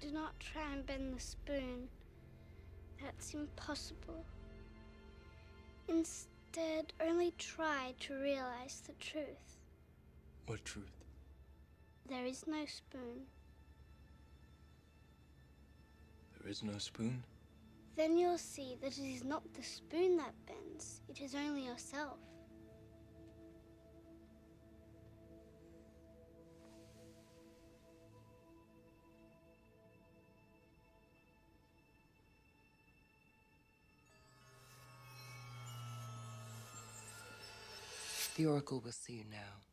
Do not try and bend the spoon. That's impossible. Instead, only try to realize the truth. What truth? There is no spoon. There is no spoon? Then you'll see that it is not the spoon that bends, it is only yourself. The Oracle will see you now.